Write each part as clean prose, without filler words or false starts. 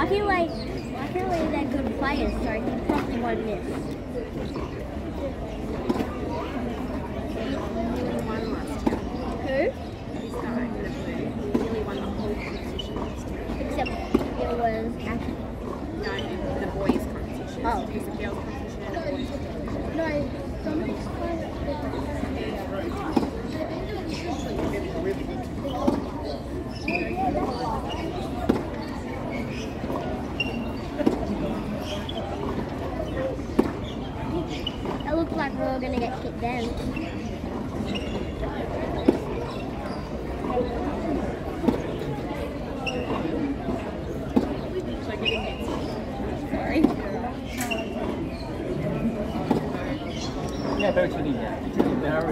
feel like they're good players, so he probably won't miss. Who? This guy in the blue. He nearly won the whole competition last year. Except it was actually... No, the boys' competition. Oh. It was the girls' competition and the boys' competition. No, somebody's It looked like we were going to get kicked then. Sorry. Yeah, very chilly. Very.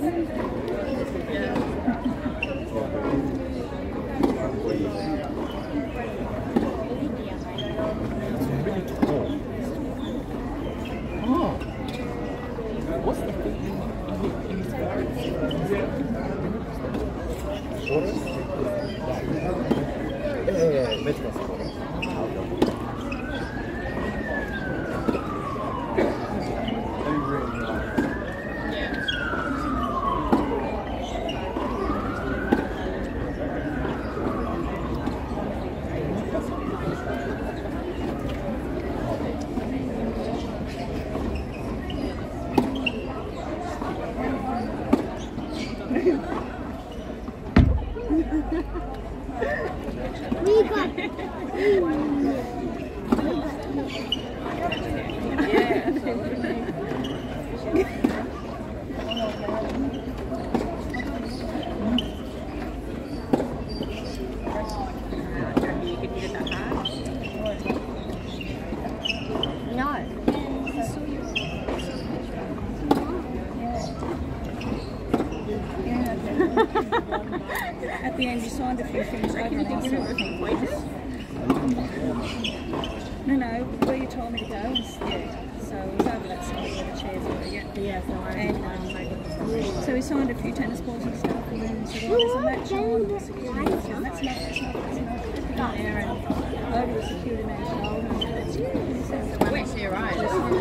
It's really tall. Oh. What's the thing in his At the end, you signed a few things over and No, where you told me to go. So it was over that side where the chairs were. Yeah, so And so we signed a few tennis balls and stuff, and then we said, "Oh, there's a match on." The security man said, "That's not there." And over the security man's shoulder, and that's it. And he said, where's your right?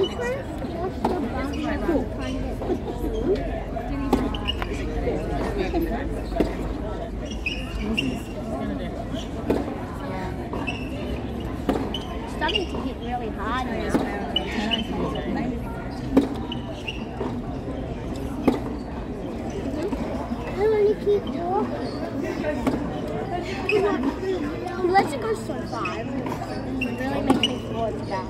Starting to hit really hard now. I want to keep walking. He lets it go so far. It really makes me feel it's back.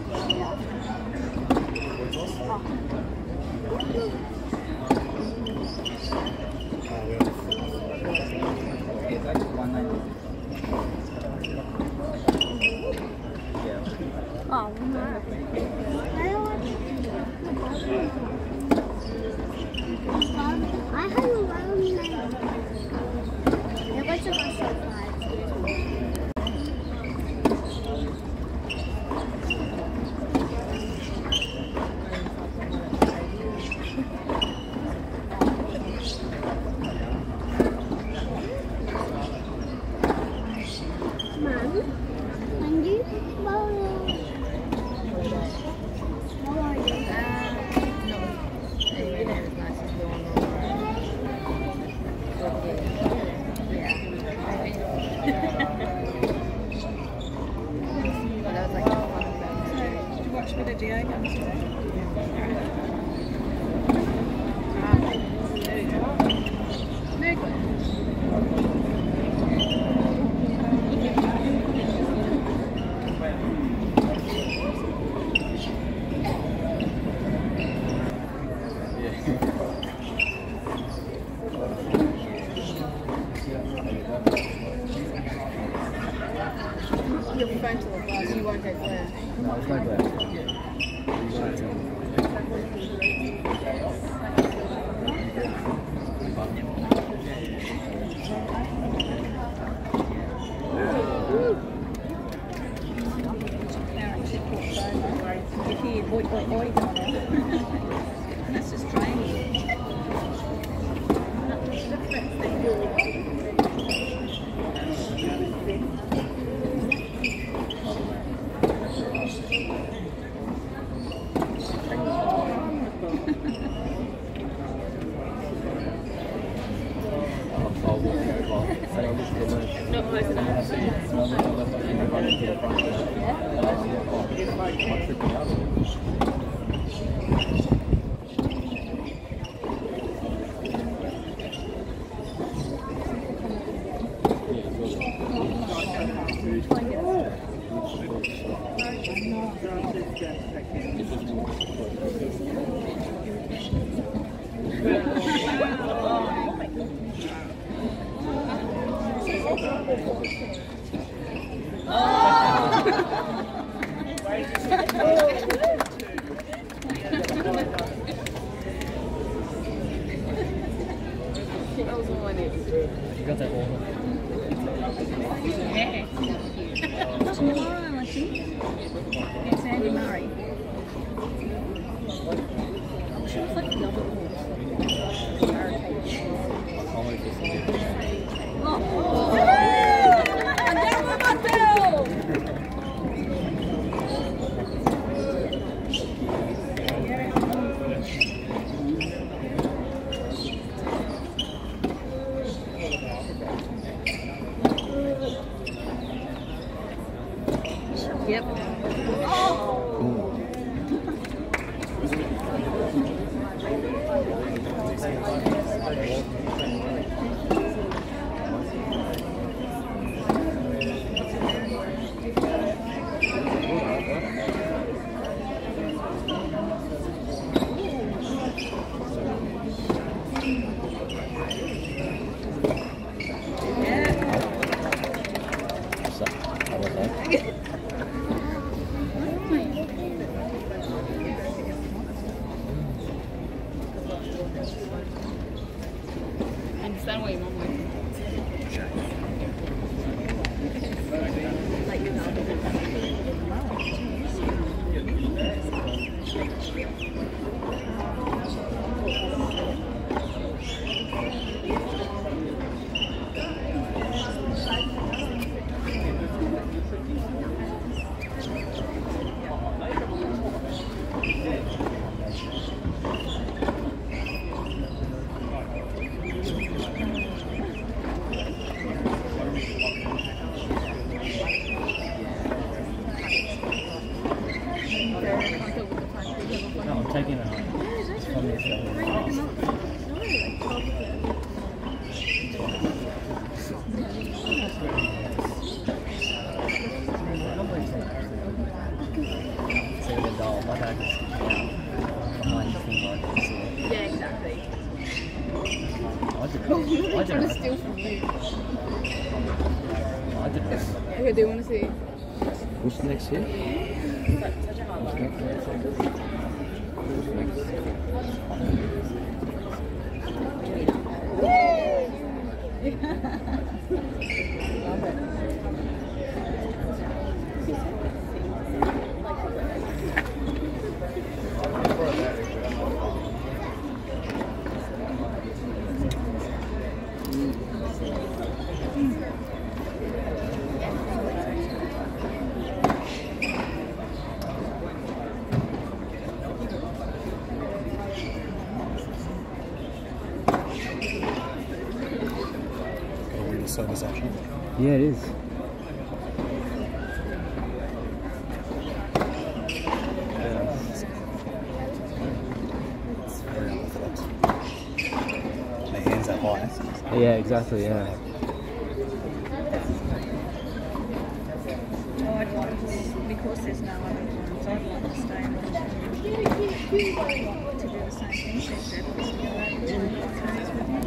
Oh, no. I don't want to. I have a round night. It lets it go so far. You'll be fine to the bus, you won't get glare. No, it's no glare. You hear boy, boy, boy going on. And that's just training. Not close enough. That was all I needed. You got that all. Tomorrow, I think. It's Andy Murray. She looks like a double. Yep. I understand what your mum went. Like your mum. No, I'm taking it home. From this guy. See the doll, my dad is behind the thing like this. Yeah, exactly. I did it. They're trying to steal from you. I did it. Okay, do you want to see? What's next here? Such a hard one. Service action. Yeah, it is. It's very unorthodox. My hands up high. Yeah, exactly, yeah. Oh, I'd like to, because there's no other ones, I'd like to stay and to do the same thing she said, was to go over to the friends with you.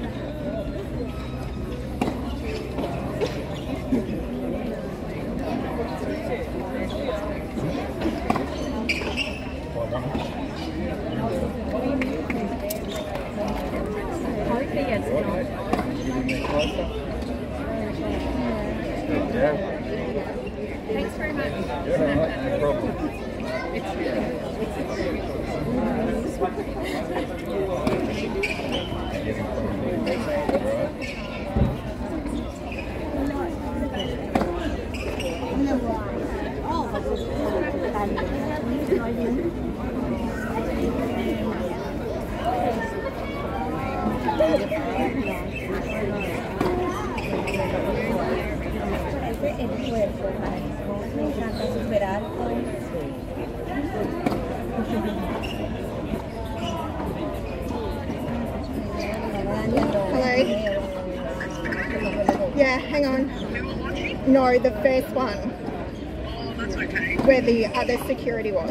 Thanks very much. No problem. It's really Oh, Hello? Yeah, hang on. No, the first one. Where the other security was.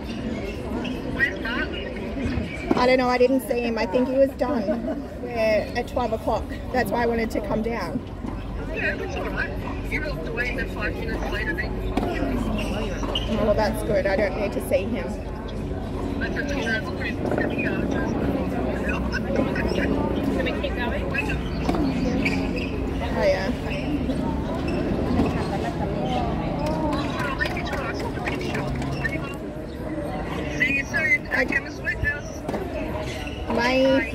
I don't know, I didn't see him. I think he was done at 12 o'clock. That's why I wanted to come down. Yeah, that's alright. You walked away and then 5 minutes later then you Oh, well, that's good. I don't need to see him. Can we keep going? Oh, yeah. See you soon at Chemist Warehouse. Bye.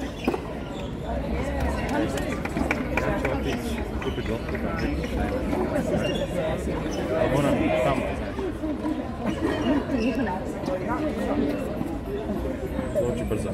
Doći brzo.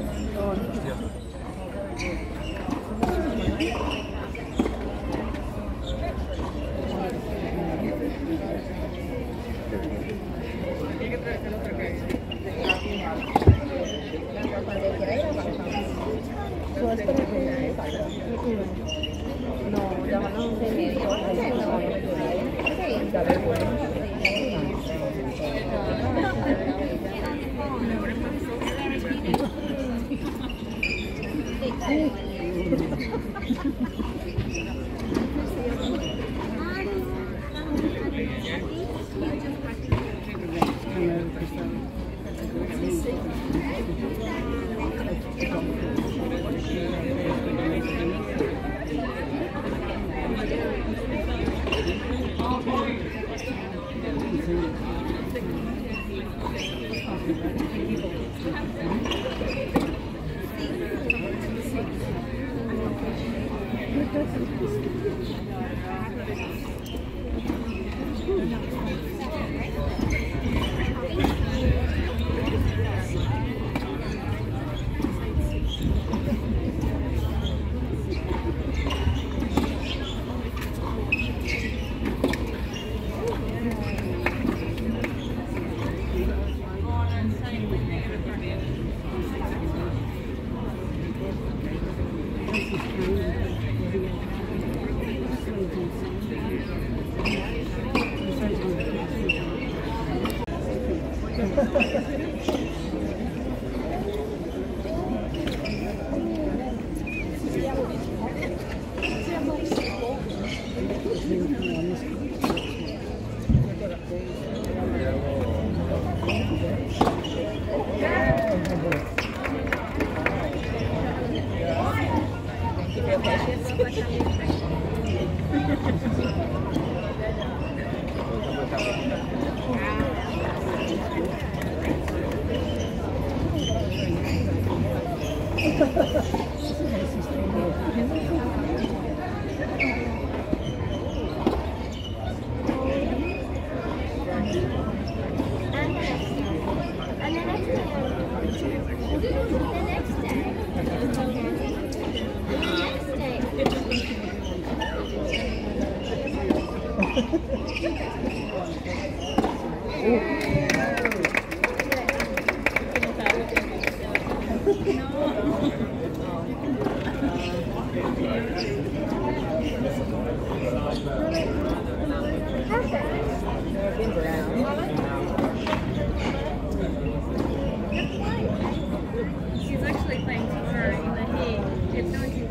She's actually playing tomorrow in the heat. It's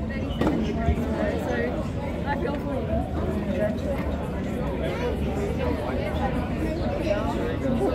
1937 tomorrow, so I feel for you.